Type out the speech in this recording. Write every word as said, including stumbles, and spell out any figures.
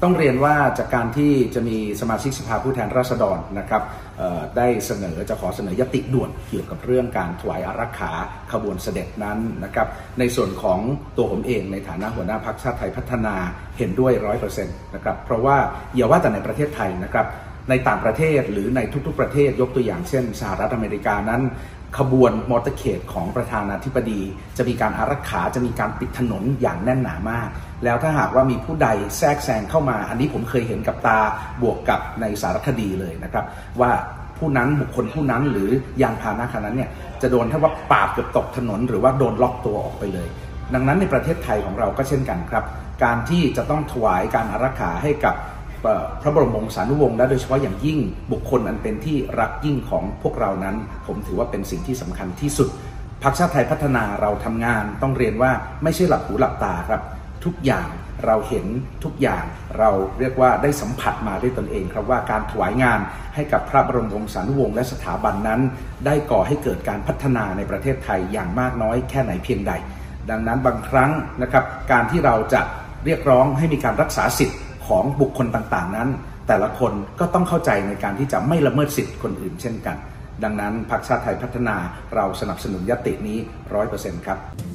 ต้องเรียนว่าจากการที่จะมีสมาชิกสภาผู้แทนราษฎรนะครับได้เสนอจะขอเสนอยติด่วนเกี่ยวกับเรื่องการถวายอารักขาขบวนเสด็จนั้นนะครับในส่วนของตัวผมเองในฐานะหัวหน้าพรรคชาติไทยพัฒนาเห็นด้วยร้อยเปอร์เซ็นต์นะครับเพราะว่าอย่าว่าแต่ในประเทศไทยนะครับในต่างประเทศหรือในทุกๆประเทศยกตัวอย่างเช่นสหรัฐอเมริกานั้นขบวนมอเตอร์เคดของประธานาธิบดีจะมีการอารักขาจะมีการปิดถนนอย่างแน่นหนามากแล้วถ้าหากว่ามีผู้ใดแทรกแซงเข้ามาอันนี้ผมเคยเห็นกับตาบวกกับในสารคดีเลยนะครับว่าผู้นั้นบุคคลผู้นั้นหรือยานพาหนะคันนั้นเนี่ยจะโดนถ้าว่าปราบเกือบตกถนนหรือว่าโดนล็อกตัวออกไปเลยดังนั้นในประเทศไทยของเราก็เช่นกันครับการที่จะต้องถวายการอารักขาให้กับพระบรมวงศานุวงศ์และโดยเฉพาะอย่างยิ่งบุคคลอันเป็นที่รักยิ่งของพวกเรานั้นผมถือว่าเป็นสิ่งที่สำคัญที่สุดพรรคชาติไทยพัฒนาเราทำงานต้องเรียนว่าไม่ใช่หลับหูหลับตาครับทุกอย่างเราเห็นทุกอย่างเราเรียกว่าได้สัมผัสมาด้วยตนเองครับว่าการถวายงานให้กับพระบรมวงศานุวงศ์และสถาบันนั้นได้ก่อให้เกิดการพัฒนาในประเทศไทยอย่างมากน้อยแค่ไหนเพียงใดดังนั้นบางครั้งนะครับการที่เราจะเรียกร้องให้มีการรักษาสิทธิ์ของบุคคลต่างๆนั้นแต่ละคนก็ต้องเข้าใจในการที่จะไม่ละเมิดสิทธิ์คนอื่นเช่นกันดังนั้นพรรคชาติไทยพัฒนาเราสนับสนุนญัตตินี้ ร้อยเปอร์เซ็นต์ ครับ